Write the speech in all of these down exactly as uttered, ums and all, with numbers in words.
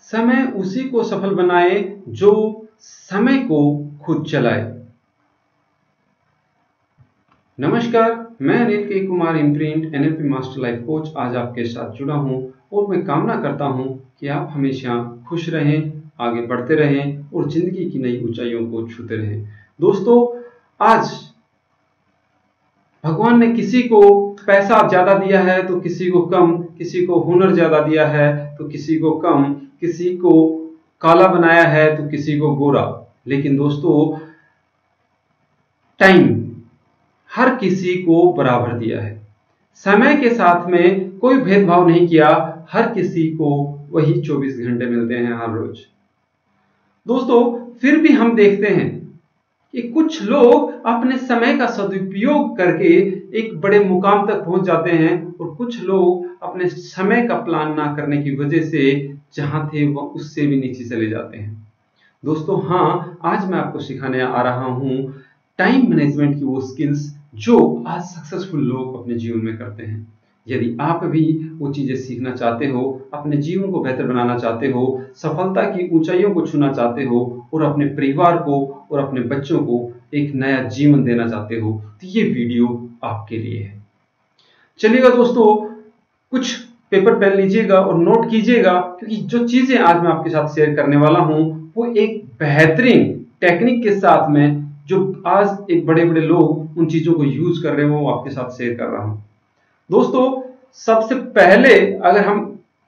समय उसी को सफल बनाए जो समय को खुद चलाए। नमस्कार, मैं Anil K Kumar Imprint NLP master life coach आज आपके साथ जुड़ा हूं और मैं कामना करता हूं कि आप हमेशा खुश रहें, आगे बढ़ते रहें और जिंदगी की नई ऊंचाइयों को छूते रहें। दोस्तों, आज भगवान ने किसी को पैसा ज्यादा दिया है तो किसी को कम, किसी को हुनर ज्यादा दिया है तो किसी को कम, किसी को काला बनाया है तो किसी को गोरा। लेकिन दोस्तों, टाइम हर किसी को बराबर दिया है। समय के साथ में कोई भेदभाव नहीं किया, हर किसी को वही चौबीस घंटे मिलते हैं हर रोज। दोस्तों, फिर भी हम देखते हैं कि कुछ लोग अपने समय का सदुपयोग करके एक बड़े मुकाम तक पहुंच जाते हैं और कुछ लोग अपने समय का प्लान ना करने की वजह से जहां थे वह उससे भी नीचे चले जाते हैं। दोस्तों, हाँ, आज मैं आपको सिखाने आ रहा हूं टाइम मैनेजमेंट की वो स्किल्स जो आज सक्सेसफुल लोग अपने जीवन में करते हैं। यदि आप भी वो चीजें सीखना चाहते हो, अपने जीवन को बेहतर बनाना चाहते हो, सफलता की ऊंचाइयों को छूना चाहते हो और अपने परिवार को और अपने बच्चों को एक नया जीवन देना चाहते हो, तो ये वीडियो आपके लिए है। चलिएगा दोस्तों, कुछ पेपर पेन लीजिएगा और नोट कीजिएगा, क्योंकि जो चीजें आज मैं आपके साथ शेयर करने वाला हूं वो एक बेहतरीन टेक्निक के साथ में जो आज एक बड़े बड़े लोग उन चीजों को यूज कर रहे हो वो आपके साथ शेयर कर रहा हूं। दोस्तों, सबसे पहले अगर हम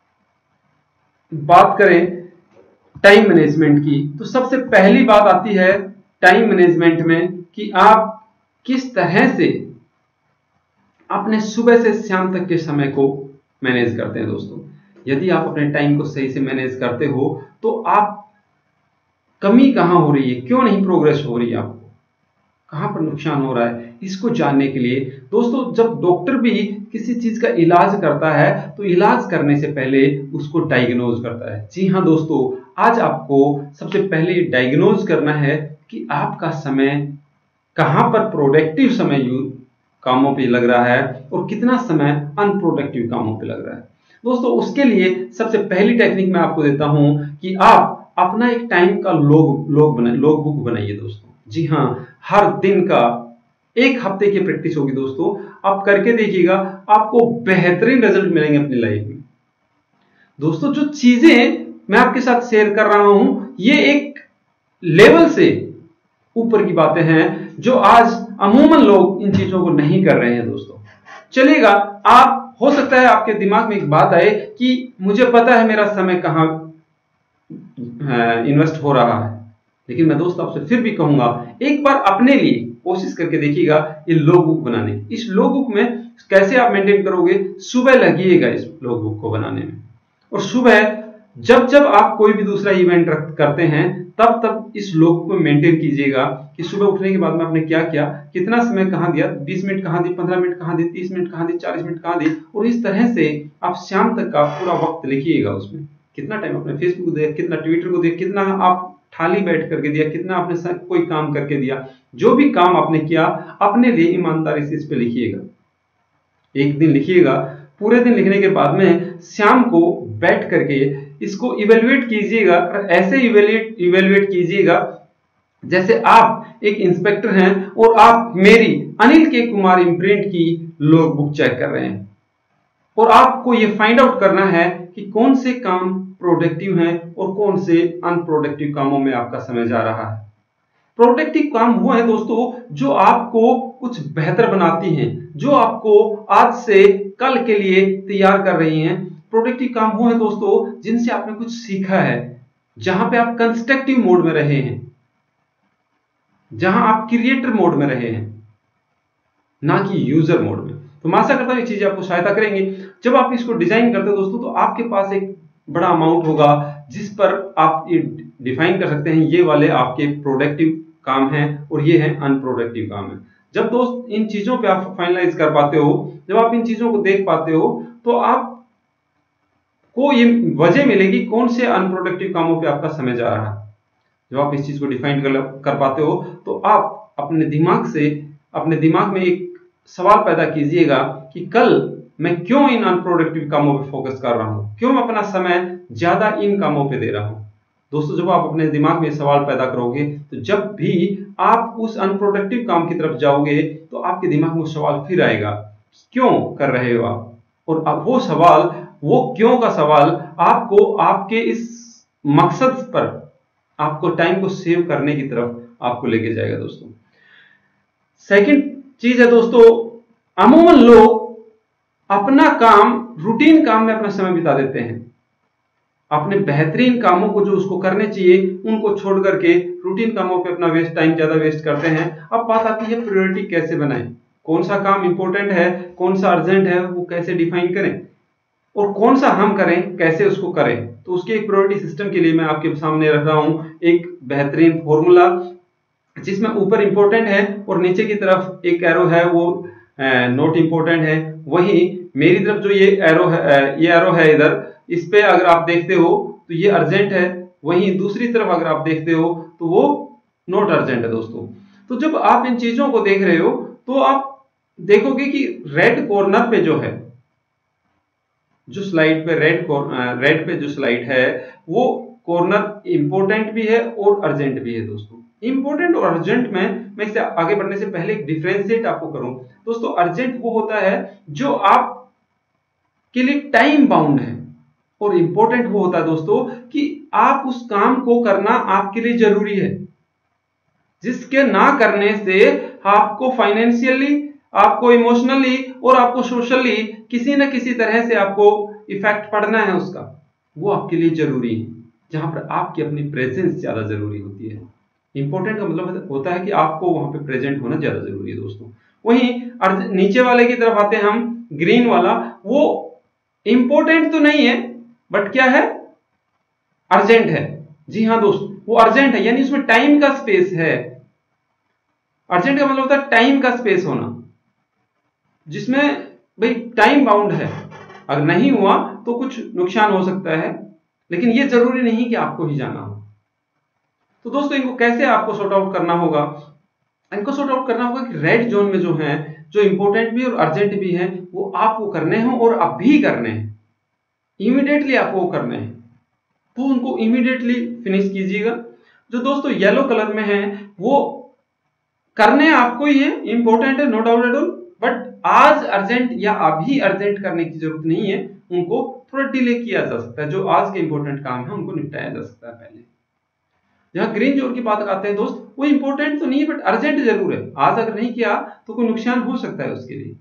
बात करें टाइम मैनेजमेंट की, तो सबसे पहली बात आती है टाइम मैनेजमेंट में कि आप किस तरह से अपने सुबह से शाम तक के समय को मैनेज करते हैं। दोस्तों, यदि आप अपने टाइम को सही से मैनेज करते हो तो आप कमी कहां हो रही है, क्यों नहीं प्रोग्रेस हो रही है, आपको कहां पर नुकसान हो रहा है, इसको जानने के लिए दोस्तों, जब डॉक्टर भी किसी चीज का इलाज करता है तो इलाज करने से पहले उसको डायग्नोज करता है। जी हाँ दोस्तों, आज आपको सबसे पहले डायग्नोज करना है कि आपका समय कहां पर प्रोडक्टिव समय यूज कामों पे लग रहा है और कितना समय अनप्रोडक्टिव कामों पे लग रहा है। दोस्तों, उसके लिए सबसे पहली टेक्निक मैं आपको देता हूं कि आप अपना एक टाइम का लॉग लॉग बनाइए, लॉग बुक बनाइए दोस्तों। जी हाँ, हर दिन का एक हफ्ते की प्रैक्टिस होगी दोस्तों, आप करके देखिएगा, आपको बेहतरीन रिजल्ट मिलेंगे अपनी लाइफ में। दोस्तों, जो चीजें मैं आपके साथ शेयर कर रहा हूं ये एक लेवल से ऊपर की बातें हैं जो आज अमूमन लोग इन चीजों को नहीं कर रहे हैं। दोस्तों, चलिएगा, आप हो सकता है आपके दिमाग में एक बात आए कि मुझे पता है मेरा समय कहां इन्वेस्ट हो रहा है, लेकिन मैं दोस्त आपसे फिर भी कहूंगा एक बार अपने लिए कोशिश करके देखिएगा ये लॉग बुक बनाने की। इस लॉग बुक में कैसे आप मेंटेन करोगे, सुबह लगिएगा इस लॉग बुक को बनाने में, और सुबह जब जब आप कोई भी दूसरा इवेंट करते हैं तब तब इस लॉग बुक में मेंटेन कीजिएगा कि सुबह उठने के बाद में आपने क्या किया, कितना समय कहां दिया, बीस मिनट कहां दी, पंद्रह मिनट कहां दी, तीस मिनट कहां दी, चालीस मिनट कहां दी, और इस तरह से आप शाम तक का पूरा वक्त लिखिएगा। उसमें कितना टाइम आपने फेसबुक को दिया, कितना ट्विटर को दिया, कितना आप खाली बैठ करके दिया, कितना आपने कोई काम करके दिया, जो भी काम आपने किया अपने लिए ईमानदारी से इस पे लिखिएगा। एक दिन लिखिएगा, पूरे दिन लिखने के बाद में शाम को बैठ करके इसको इवेल्युएट कीजिएगा। ऐसे इवेल्युएट इवेल्युएट कीजिएगा जैसे आप एक इंस्पेक्टर हैं और आप मेरी अनिल के कुमार इम्प्रिंट की लॉग बुक चेक कर रहे हैं, और आपको ये फाइंड आउट करना है कि कौन से काम प्रोडक्टिव हैं और कौन से अनप्रोडक्टिव कामों में आपका समय जा रहा है। प्रोडक्टिव काम वो है दोस्तों जो आपको कुछ बेहतर बनाती हैं, जो आपको आज से कल के लिए तैयार कर रही हैं। प्रोडक्टिव काम वो है दोस्तों जिनसे आपने कुछ सीखा है, जहां पे आप कंस्ट्रक्टिव मोड में रहे हैं, जहां आप क्रिएटर मोड में रहे हैं, ना कि यूजर मोड में। तो मैं आशा करता हूं ये चीजें आपको सहायता करेंगी। जब आप इसको डिजाइन करते हो दोस्तों तो आपके पास एक बड़ा अमाउंट होगा जिस पर आप ये डिफाइन कर सकते हैं ये वाले आपके प्रोडक्टिव काम हैं और ये हैं अनप्रोडक्टिव काम है। जब दोस्त इन चीजों पे आप फाइनलाइज कर पाते हो, जब आप इन चीजों को देख पाते हो, तो आप को ये वजह मिलेगी कौन से अनप्रोडक्टिव कामों पे आपका समय जा रहा है। जब आप इस चीज को डिफाइन कर, कर पाते हो तो आप अपने दिमाग से अपने दिमाग में एक सवाल पैदा कीजिएगा कि कल मैं क्यों इन अनप्रोडक्टिव कामों पे फोकस कर रहा हूं, क्यों अपना समय ज्यादा इन कामों पे दे रहा हूं। दोस्तों जब आप अपने दिमाग में सवाल पैदा करोगे तो जब भी आप उस अनप्रोडक्टिव काम की तरफ जाओगे तो आपके दिमाग में सवाल फिर आएगा, क्यों कर रहे हो आप, और अब वो सवाल, वो क्यों का सवाल आपको आपके इस मकसद पर, आपको टाइम को सेव करने की तरफ आपको लेके जाएगा। दोस्तों सेकंड चीज है दोस्तों, अमूमन लोग अपना काम, रूटीन काम में अपना समय बिता देते हैं, अपने बेहतरीन कामों को जो उसको करने चाहिए उनको छोड़ करके रूटीन कामों पे अपना वेस्ट टाइम ज्यादा वेस्ट करते हैं। अब बात आती है प्रायोरिटी कैसे बनाएं, कौन सा काम इंपॉर्टेंट है, कौन सा अर्जेंट है, वो कैसे डिफाइन करें, और कौन सा हम करें, कैसे उसको करें। तो उसके एक प्रायोरिटी सिस्टम के लिए मैं आपके सामने रख रहा हूं एक बेहतरीन फॉर्मूला, जिसमें ऊपर इंपॉर्टेंट है और नीचे की तरफ एक एरो है वो नॉट इंपॉर्टेंट है। वहीं मेरी तरफ जो ये एरो है, ये एरो है इधर, इस पे अगर आप देखते हो तो ये अर्जेंट है, वहीं दूसरी तरफ अगर आप देखते हो तो वो नॉट अर्जेंट है। दोस्तों तो जब आप इन चीजों को देख रहे हो तो आप देखोगे कि रेड कॉर्नर पे जो है, जो स्लाइड पे रेड रेड पे जो स्लाइड है वो कॉर्नर इंपॉर्टेंट भी है और अर्जेंट भी है। दोस्तों इंपॉर्टेंट और अर्जेंट में मैं इससे आगे बढ़ने से पहले एक डिफरेंशिएट आपको करूं। दोस्तों अर्जेंट वो होता है जो आप के लिए टाइम बाउंड है, और इंपॉर्टेंट वो होता है दोस्तों कि आप उस काम को करना आपके लिए जरूरी है, जिसके ना करने से आपको फाइनेंशियली, आपको इमोशनली और आपको सोशली किसी न किसी तरह से आपको इफेक्ट पड़ना है उसका, वो आपके लिए जरूरी है, जहां पर आपकी अपनी प्रेजेंस ज्यादा जरूरी होती है। इंपॉर्टेंट का मतलब होता है कि आपको वहां पे प्रेजेंट होना ज्यादा जरूरी है। दोस्तों वहीं नीचे वाले की तरफ आते हैं हम, ग्रीन वाला, वो इंपॉर्टेंट तो नहीं है बट क्या है, अर्जेंट है। जी हाँ दोस्त, वो अर्जेंट है, यानी उसमें टाइम का स्पेस है। अर्जेंट का मतलब होता है टाइम का स्पेस होना, जिसमें भाई टाइम बाउंड है, अगर नहीं हुआ तो कुछ नुकसान हो सकता है, लेकिन ये जरूरी नहीं कि आपको ही जाना हो। तो दोस्तों इनको कैसे आपको सॉर्ट आउट करना होगा, इनको सॉर्ट आउट करना होगा कि रेड जोन में जो है, जो इंपॉर्टेंट भी और अर्जेंट भी है, वो आपको करने हो और अभी करने हैं, इमीडिएटली आपको करने हैं, तो उनको इमीडिएटली फिनिश कीजिएगा। जो दोस्तों येलो कलर में है वो करने आपको ही है, इंपॉर्टेंट है, no doubt at all, but आज अर्जेंट या अभी अर्जेंट करने की जरूरत नहीं है, उनको थोड़ा डिले किया जा सकता है। जो आज के इंपॉर्टेंट काम है उनको निपटाया जा सकता है पहले। जहां ग्रीन जोन की बात करते हैं दोस्त, वो इंपॉर्टेंट तो नहीं है बट अर्जेंट जरूर है, आज अगर नहीं किया तो कोई नुकसान हो सकता है उसके लिए।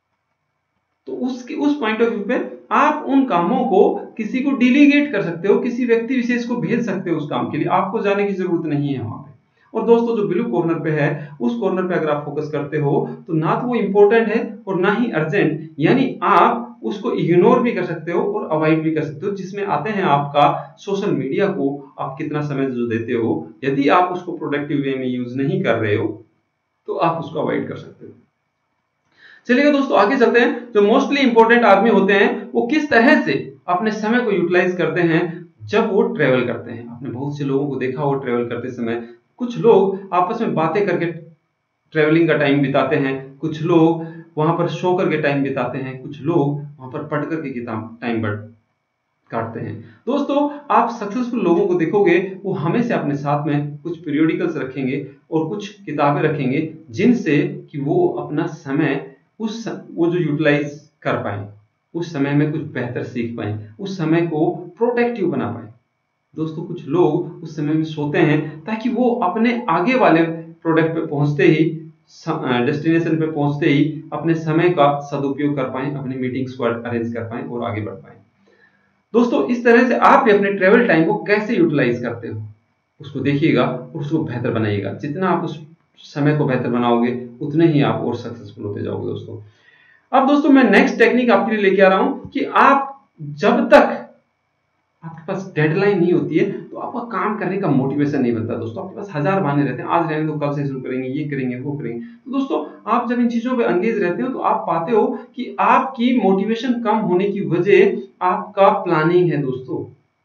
तो उसके उस पॉइंट ऑफ व्यू पे आप उन कामों को किसी को डिलीगेट कर सकते हो, किसी व्यक्ति विशेष को भेज सकते हो उस काम के लिए, आपको जाने की जरूरत नहीं है वहां पे। और दोस्तों जो ब्लू कॉर्नर पे है, उस कॉर्नर पे अगर आप फोकस करते हो तो ना तो वो इंपॉर्टेंट है और ना ही अर्जेंट, यानी आप उसको इग्नोर भी कर सकते हो और अवॉइड भी कर सकते हो, जिसमें आते हैं आपका सोशल मीडिया को आप कितना समय जो देते हो। यदि आप उसको प्रोडक्टिव वे में यूज नहीं कर रहे हो तो आप उसको अवॉइड कर सकते हो। चलिए दोस्तों आगे चलते हैं। जो मोस्टली इंपॉर्टेंट आदमी होते हैं वो किस तरह से अपने समय को यूटिलाइज करते हैं जब वो ट्रेवल करते हैं। आपने बहुत से लोगों को देखा हो ट्रेवल करते समय, कुछ लोग आपस में बातें करके ट्रेवलिंग का टाइम बिताते हैं, कुछ लोग वहां पर सो करके टाइम बिताते हैं, कुछ लोग वहां पर पढ़ करके किताब टाइम काटते हैं। दोस्तों आप सक्सेसफुल लोगों को देखोगे वो हमेशा अपने साथ में कुछ पीरियोडिकल्स रखेंगे और कुछ किताबें रखेंगे, जिनसे कि वो अपना समय उस वो जो यूटिलाइज कर पाए, उस समय में कुछ बेहतर सीख पाए, उस समय को प्रोटेक्टिव बना पाए। दोस्तों कुछ लोग उस समय में सोते हैं ताकि वो अपने आगे वाले प्रोडक्ट पे पहुंचते ही, डेस्टिनेशन पे पहुंचते ही अपने समय का सदुपयोग कर पाएं, अपनी मीटिंग्स को अरेंज कर पाएं और आगे बढ़ पाएं। दोस्तों इस तरह से आप भी अपने ट्रेवल टाइम को कैसे यूटिलाइज करते हो उसको देखिएगा और उसको बेहतर बनाइएगा। जितना आप उस समय को बेहतर बनाओगे उतने ही आप और सक्सेसफुल होते जाओगे। दोस्तों अब दोस्तों मैं नेक्स्ट टेक्निक आपके लिए लेके आ रहा हूं कि आप जब तक आपके पास डेडलाइन नहीं होती है तो आपका काम करने का मोटिवेशन नहीं बनता। दोस्तों आपके पास हजार बहाने रहते हैं, आज रहने दो कल से शुरू करेंगे, ये करेंगे वो करेंगे। तो दोस्तों आप जब इन चीजों पे एंगेज रहते हो तो आप पाते हो कि आपकी मोटिवेशन कम होने की वजह आपका प्लानिंग है। दोस्तों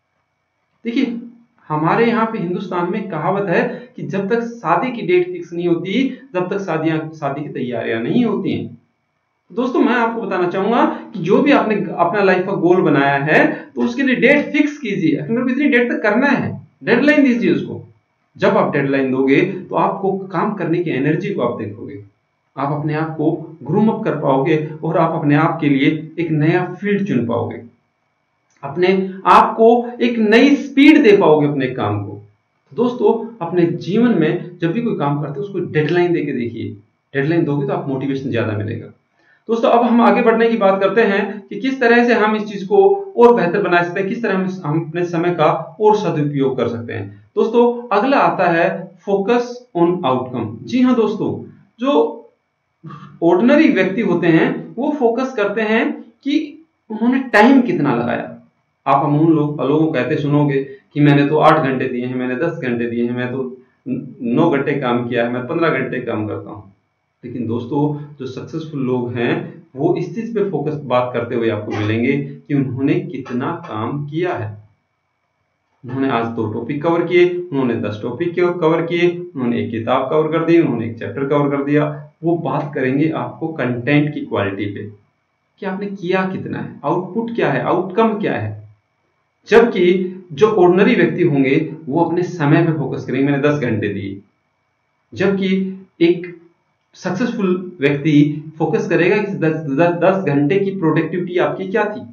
देखिए हमारे यहाँ पे हिंदुस्तान में कहावत है कि जब तक शादी की डेट फिक्स नहीं होती, जब तक शादियां शादी की तैयारियां नहीं होती हैं, दोस्तों मैं आपको बताना चाहूंगा कि जो भी आपने अपना लाइफ का गोल बनाया है तो उसके लिए डेट फिक्स कीजिए, इतनी डेट तक करना है, डेडलाइन दीजिए उसको। जब आप डेडलाइन दोगे तो आपको काम करने की एनर्जी को आप देखोगे, आप अपने आप को ग्रूम अप कर पाओगे और आप अपने आप के लिए एक नया फील्ड चुन पाओगे, अपने आप को एक नई स्पीड दे पाओगे अपने काम को। दोस्तों अपने जीवन में जब भी कोई काम करते हो उसको डेडलाइन देके देखिए, डेडलाइन दोगे तो आप मोटिवेशन ज्यादा मिलेगा। दोस्तों अब हम आगे बढ़ने की बात करते हैं कि किस तरह से हम इस चीज को और बेहतर बना सकते हैं, किस तरह हम हम अपने समय का और सदुपयोग कर सकते हैं। दोस्तों अगला आता है फोकस ऑन आउटकम। जी हाँ दोस्तों, जो ऑर्डिनरी व्यक्ति होते हैं वो फोकस करते हैं कि उन्होंने टाइम कितना लगाया। आप अमूल लोग लोगों कहते सुनोगे कि मैंने तो आठ घंटे दिए हैं, मैंने दस घंटे दिए हैं, मैं तो नौ घंटे काम किया है, मैं पंद्रह घंटे काम करता हूँ। लेकिन दोस्तों जो सक्सेसफुल लोग हैं वो इस चीज पे फोकस बात करते हुए आपको मिलेंगे कि उन्होंने कितना काम किया है। उन्होंने आज दो टॉपिक कवर किए, उन्होंने दस टॉपिक कवर किए, उन्होंने एक किताब कवर कर दी, उन्होंने एक चैप्टर कवर कर दिया। वो बात करेंगे आपको कंटेंट की क्वालिटी पे कि आपने किया कितना है, आउटपुट क्या है, आउटकम क्या है। जबकि जो ऑर्डिनरी व्यक्ति होंगे वो अपने समय पे फोकस करेंगे, मैंने दस घंटे दिए। जबकि एक सक्सेसफुल व्यक्ति फोकस करेगा कि दस, दस, दस घंटे की प्रोडक्टिविटी आपकी क्या थी।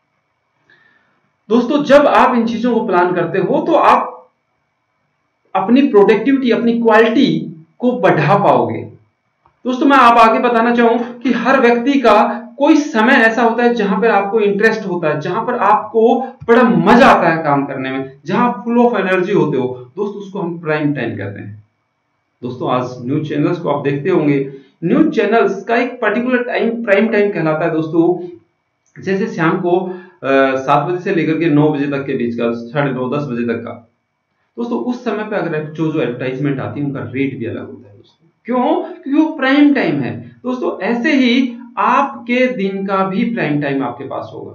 दोस्तों जब आप इन चीजों को प्लान करते हो तो आप अपनी प्रोडक्टिविटी, अपनी क्वालिटी को बढ़ा पाओगे। दोस्तों मैं आप आगे बताना चाहूं कि हर व्यक्ति का कोई समय ऐसा होता है जहां पर आपको इंटरेस्ट होता है, जहां पर आपको बड़ा मजा आता है काम करने में, जहां आप फुल ऑफ एनर्जी होते हो। दोस्तों उसको हम प्राइम टाइम कहते हैं। दोस्तों आज न्यूज चैनल्स को आप देखते होंगे, न्यूज चैनल्स का एक पर्टिकुलर टाइम प्राइम टाइम कहलाता है दोस्तों। जैसे शाम को सात बजे से लेकर के नौ बजे तक के बीच का, साढ़े नौ दस बजे तक का। दोस्तों उस समय पे अगर जो जो एडवर्टाइजमेंट आती है उनका रेट भी अलग होता है दोस्तों। क्यों? क्योंकि वो प्राइम टाइम है। दोस्तों ऐसे ही आपके दिन का भी प्राइम टाइम आपके पास होगा।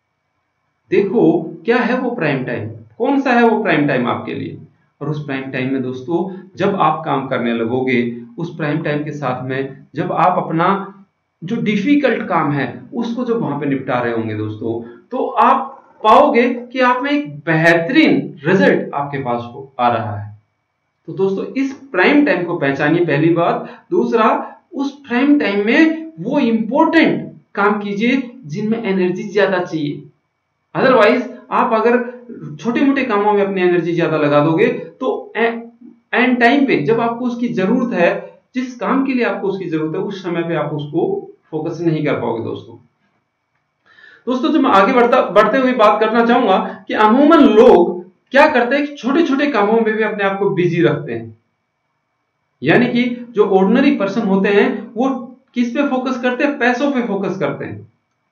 देखो क्या है वो प्राइम टाइम, कौन सा है वो प्राइम टाइम आपके लिए। और उस प्राइम टाइम में दोस्तों जब आप काम करने लगोगे, उस प्राइम टाइम के साथ में जब आप अपना जो डिफिकल्ट काम है उसको जब वहां पे निपटा रहे होंगे दोस्तों, तो आप पाओगे कि आप में एक बेहतरीन रिजल्ट आपके पास हो आ रहा है। तो दोस्तों इस प्राइम टाइम को पहचानिए, पहली बात। दूसरा, उस प्राइम टाइम में वो इंपॉर्टेंट काम कीजिए जिनमें एनर्जी ज्यादा चाहिए। अदरवाइज आप अगर छोटे मोटे कामों में अपनी एनर्जी ज्यादा लगा दोगे तो एंड टाइम पे जब आपको उसकी जरूरत है, जिस काम के लिए आपको उसकी जरूरत है, उस समय पे आप उसको फोकस नहीं कर पाओगे दोस्तों। दोस्तों जब मैं आगे बढ़ता बढ़ते हुए बात करना चाहूंगा कि अमूमन लोग क्या करते हैं कि छोटे छोटे कामों में भी अपने आप को बिजी रखते हैं। यानी कि जो ऑर्डिनरी पर्सन होते हैं वो किस पे फोकस करते हैं? पैसों पे फोकस करते हैं।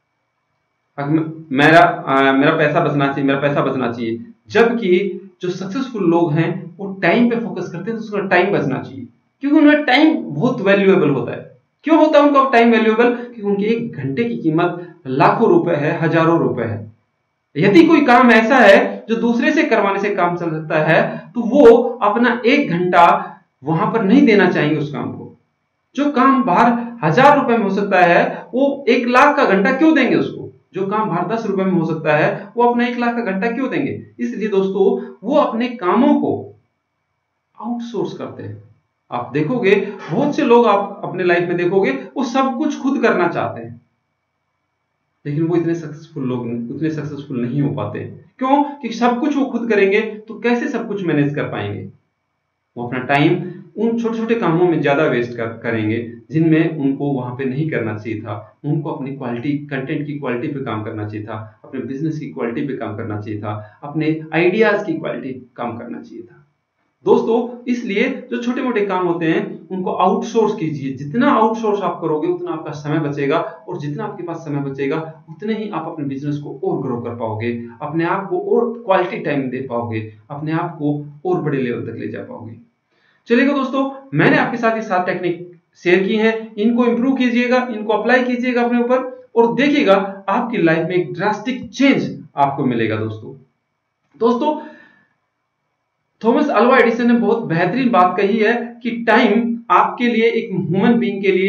मेरा आ, मेरा पैसा बचना चाहिए, मेरा पैसा बचना चाहिए। जबकि जो सक्सेसफुल लोग हैं वो टाइम पे फोकस करते हैं, तो उसका टाइम बचना चाहिए, क्योंकि उनका टाइम बहुत वैल्यूएबल होता है। क्यों होता है उनका टाइम वैल्यूएबल? क्योंकि उनके एक घंटे की कीमत लाखों रुपए है, हजारों रुपए है। यदि कोई काम ऐसा है जो दूसरे से करवाने से काम चल सकता है तो वो अपना एक घंटा वहां पर नहीं देना चाहेंगे उस काम को। जो काम बाहर हजार रुपए में हो सकता है वो एक लाख का घंटा क्यों देंगे उसको? जो काम बाहर दस रुपए में हो सकता है वो अपना एक लाख का घंटा क्यों देंगे? इसलिए दोस्तों वो अपने कामों को आउटसोर्स करते हैं। आप देखोगे बहुत से लोग, आप अपने लाइफ में देखोगे, वो सब कुछ खुद करना चाहते हैं, लेकिन वो इतने सक्सेसफुल लोग उतने सक्सेसफुल नहीं हो पाते। क्यों? क्योंकि सब कुछ वो खुद करेंगे तो कैसे सब कुछ मैनेज कर पाएंगे? वो अपना टाइम उन छोटे छोटे कामों में ज्यादा वेस्ट कर, करेंगे जिनमें उनको वहां पे नहीं करना चाहिए था। उनको अपनी क्वालिटी, कंटेंट की क्वालिटी पे काम करना चाहिए था, अपने बिजनेस की क्वालिटी पे काम करना चाहिए था, अपने आइडियाज की क्वालिटी काम करना चाहिए था। दोस्तों इसलिए जो छोटे मोटे काम होते हैं उनको आउटसोर्स कीजिए। जितना आउटसोर्स आप करोगे उतना आपका समय बचेगा, और जितना आपके पास समय बचेगा उतने ही आप अपने बिजनेस को और ग्रो कर पाओगे, अपने आप को और क्वालिटी टाइम दे पाओगे, अपने आप को और बड़े लेवल तक ले जा पाओगे। चलिएगा दोस्तों, मैंने आपके साथ ये सात टेक्निक शेयर की हैं, इनको इंप्रूव कीजिएगा, इनको अप्लाई कीजिएगा अपने ऊपर, और देखिएगा आपकी लाइफ में एक ड्रास्टिक चेंज आपको मिलेगा। दोस्तों दोस्तों थॉमस अल्वा एडिसन ने बहुत बेहतरीन बात कही है कि टाइम आपके लिए, एक ह्यूमन बीइंग के लिए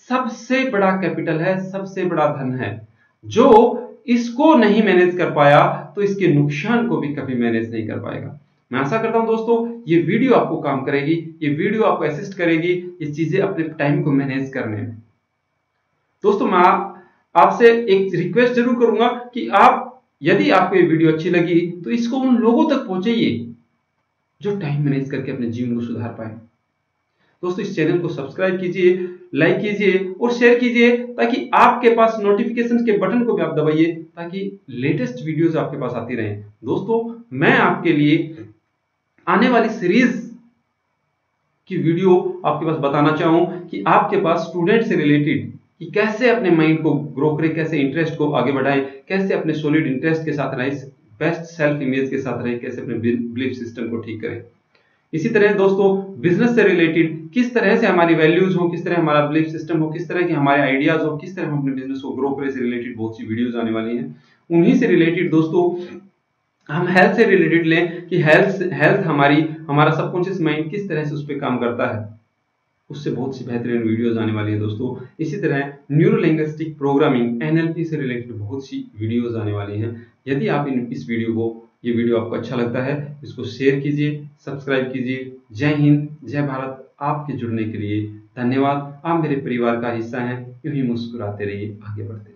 सबसे बड़ा कैपिटल है, सबसे बड़ा धन है। जो इसको नहीं मैनेज कर पाया तो इसके नुकसान को भी कभी मैनेज नहीं कर पाएगा। मैं आशा करता हूं दोस्तों ये वीडियो आपको काम करेगी, ये वीडियो आपको असिस्ट करेगी ये चीजें अपने टाइम को मैनेज करने में। दोस्तों मैं आपसे एक रिक्वेस्ट जरूर करूंगा कि आप, यदि आपको ये वीडियो अच्छी लगी तो इसको उन लोगों तक पहुंचाइए जो टाइम मैनेज करके अपने जीवन को सुधार पाए। दोस्तों इस चैनल को सब्सक्राइब कीजिए, लाइक कीजिए और शेयर कीजिए ताकि आपके पास नोटिफिकेशन के बटन को भी आप दबाइए ताकि लेटेस्ट वीडियोस आपके पास आती रहें। दोस्तों मैं आपके लिए आने वाली सीरीज की वीडियो आपके पास बताना चाहूं कि आपके पास स्टूडेंट से रिलेटेड कि कैसे अपने माइंड को ग्रो करें, कैसे इंटरेस्ट को आगे बढ़ाएं, कैसे अपने सॉलिड इंटरेस्ट के साथ रहें, बेस्ट सेल्फ इमेज के साथ रहें, कैसे अपने बिलीफ सिस्टम को ठीक करें। इसी तरह दोस्तों बिजनेस से रिलेटेड किस तरह से हमारी वैल्यूज हो, किस तरह हमारा बिलीफ सिस्टम हो, किस तरह के हमारे आइडियाज हो, किस तरह हम अपने बिजनेस को ग्रो करें से रिलेटेड बहुत सी वीडियोस आने वाली हैं। उन्हीं से रिलेटेड दोस्तों हम हेल्थ से रिलेटेड लें कि हेल्थ हेल्थ हमारी हमारा सबकॉन्शियस माइंड किस तरह से उस पर काम करता है, उससे बहुत सी बेहतरीन वीडियोस आने वाली है दोस्तों। इसी तरह न्यूरो लिंग्विस्टिक प्रोग्रामिंग एनएलपी से रिलेटेड बहुत सी वीडियोस आने वाली हैं। यदि आप इन इस वीडियो को ये वीडियो आपको अच्छा लगता है इसको शेयर कीजिए, सब्सक्राइब कीजिए। जय हिंद, जय भारत। आपके जुड़ने के लिए धन्यवाद। आप मेरे परिवार का हिस्सा हैं, यूं ही मुस्कुराते रहिए, आगे बढ़ते रहिए।